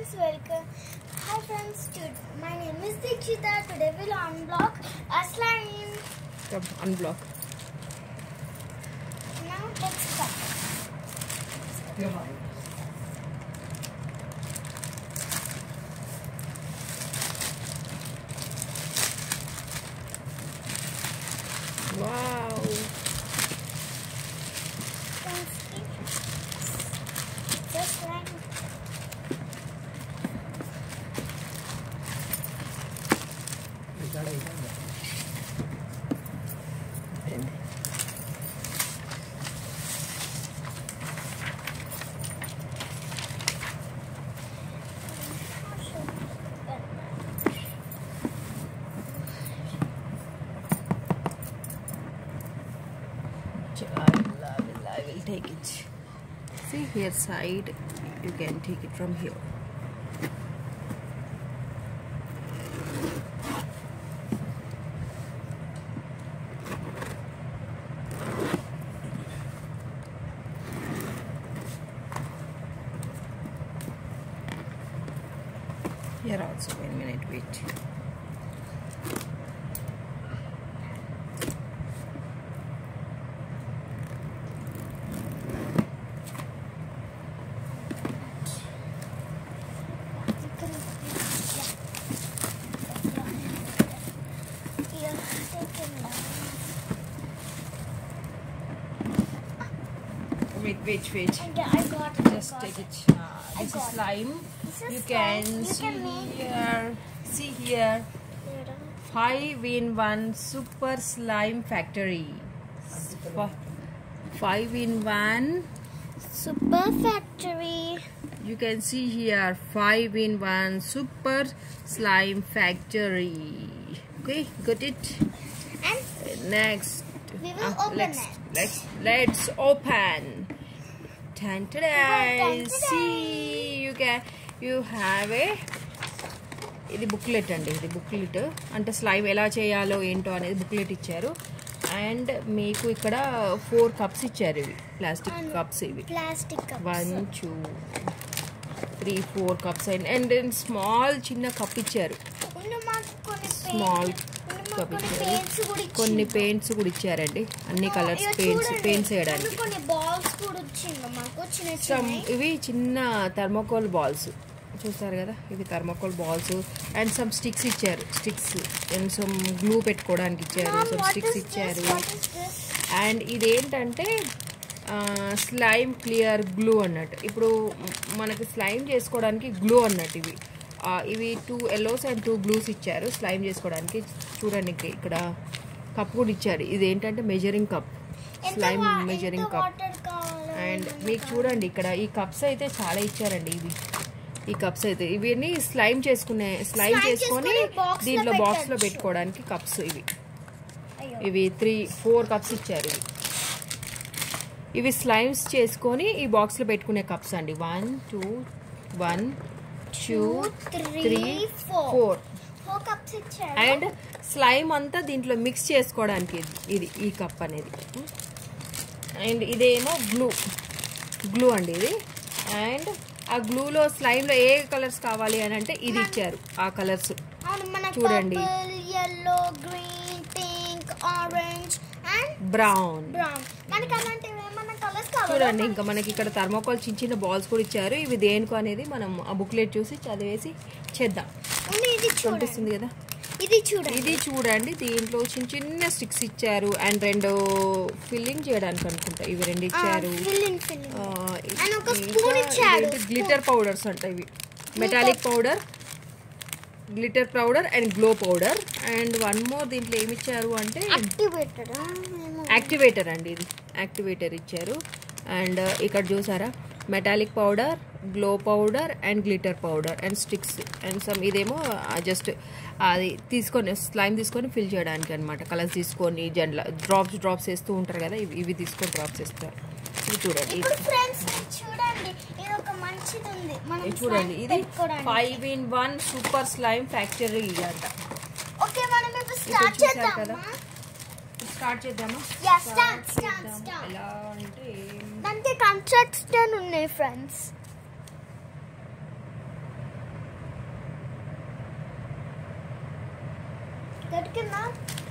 friends, welcome. Hi friends, my name is Dikshita. Today we'll unblock a slime. Come unblock. Now let's start. Wow. The slime. I will take it. See here side, you can take it from here. Here also, 1 minute, wait. Wait. I got it. Just take it. This is slime. You can see here 5-in-1 super slime factory. 5-in-1 Super factory. you can see here 5-in-1 super slime factory. Okay, got it. And Next we will open let's open. See, you have a ఇది booklet అండి. ఇది booklet అంటే slime ఎలా చేయాలో ఏంటో అనేది booklet ఇచ్చారు. And మీకు ఇక్కడ 4 కప్స్ ఇచ్చారు. ఇవి ప్లాస్టిక్ కప్స్. ఇవి 1 2 3 4 కప్స్ అండ్ స్మాల్ చిన్న కప్ ఇచ్చారు. స్మాల్ కప్ ఇచ్చారు. కొన్ని పెయింట్స్ కూడా ఇచ్చారండి. అన్ని కలర్స్ పెయింట్స్ వేయడానికి. ఇవి చిన్న థర్మోకోల్ బాల్స్ చూస్తారు కదా. ఇవి thermocol balls and some sticks ఇచ్చారు. స్టిక్స్ అండ్ సమ్ గ్లూ పెట్టుకోవడానికి ఇచ్చారు. సమ్ స్టిక్స్ ఇచ్చారు. అండ్ ఇదేంటంటే స్లైమ్ క్లియర్ గ్లూ అన్నట్టు. ఇప్పుడు మనకి స్లైమ్ చేసుకోవడానికి గ్లూ అన్నట్టు. ఇవి 2 yellows అండ్ 2 blues ఇచ్చారు స్లైమ్ చేసుకోవడానికి. చూడండి ఇక్కడ కప్ కూడా ఇచ్చారు. ఇది ఏంటంటే measuring cup, slime measuring cup. And మీకు చూడండి ఇక్కడ ఈ కప్స్ అయితే చాలా ఇచ్చారండి. ఈ కప్స్ అయితే ఇవన్నీ స్లైమ్ చేసుకొని దీంట్లో బాక్స్ లో పెట్టుకోవడానికి కప్స్. ఇవి 3-4 కప్స్ ఇచ్చారు. ఇవి స్లైమ్స్ చేసుకొని ఈ బాక్స్ లో పెట్టుకునే కప్స్ అండి. 1 2 3 4 కప్స్ ఇచ్చారు. అండ్ స్లైమ్ అంతా దీంట్లో మిక్స్ చేసుకోవడానికి ఈ కప్ అనేది. అండ్ ఇదేమో గ్లూ అండి ఇది. అండ్ ఆ గ్లూలో స్లైమ్లో ఏ కలర్స్ కావాలి అని అంటే ఇది ఇచ్చారు. ఆ కలర్స్ చూడండి. yellow, green, pink, orange and brown. మనకి అలాంటివి ఏమన్నా కలర్స్ కావాలి. చూడండి ఇంకా మనకి ఇక్కడ థర్మోకాల్ చిన్న బాల్స్ కూడా ఇచ్చారు. ఇవి దేనికో అనేది మనం ఆ బుక్లెట్ చూసి చదివేసి చేద్దాం. కనిపిస్తుంది కదా. ఇది చూడండి. దీంట్లో చిన్న స్టిక్స్ ఇచ్చారు అండ్ 2 ఫిల్లింగ్ చేయడానికి అనుకుంటా. ఇవి 2 ఇచ్చారు. గ్లిటర్ పౌడర్స్ అంట. ఇవి metallic powder, glitter powder and glow powder. And 1 more దీంట్లో ఏమి ఇచ్చారు అంటే యాక్టివేటర్ అండి. ఇది యాక్టివేటర్ ఇచ్చారు. అండ్ ఇక్కడ చూసారా metallic powder, glow powder and glitter powder and sticks and some ఇదేమో జస్ట్ అది తీసుకొని స్లైమ్ తీసుకొని ఫిల్ చేయడానికి అనమాట. కలర్స్ తీసుకొని డ్రాప్స్ వేస్తూ ఉంటారు కదా. ఇవి తీసుకొని డ్రాప్స్ వేస్తారు. ఇది చూడండి. చూడండి ఇది 5-in-1 సూపర్ స్లైమ్ ఫ్యాక్టరీ అంట. స్టార్ట్ చేద్దామా? ఎలా అంటే దానికి కన్స్ట్రక్షన్ ఉన్నాయి ఫ్రెండ్స్. దొరికిందా?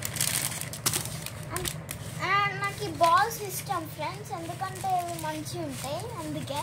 అండ్ నాకు ఈ బాల్స్ ఇష్టం ఫ్రెండ్స్, ఎందుకంటే ఇవి మంచిగా ఉంటాయి. అందుకే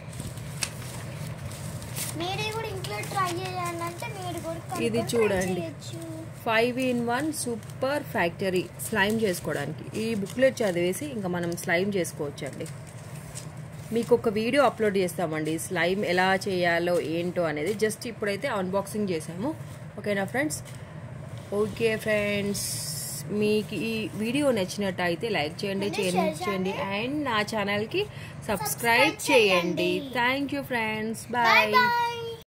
మీరు కూడా ఇంట్లో ట్రై చేయండి, అంటే మీరు కూడా ఇది చూడండి 5-in-1 సూపర్ ఫ్యాక్టరీ స్లైమ్ చేసుకోవడానికి. ఈ బుక్లెట్ చదివేసి ఇంకా మనం స్లైమ్ చేసుకోవచ్చు అండి. మీకు ఒక వీడియో అప్లోడ్ చేస్తామండి స్లైమ్ ఎలా చేయాలో ఏంటో అనేది. జస్ట్ ఇప్పుడైతే అన్బాక్సింగ్ చేసాము. ఓకేనా ఫ్రెండ్స్? ఓకే ఫ్రెండ్స్, మీకు ఈ వీడియో నచ్చినట్టయితే లైక్ చేయండి, చేయండి అండ్ నా ఛానల్కి సబ్స్క్రైబ్ చేయండి. Thank you friends, bye.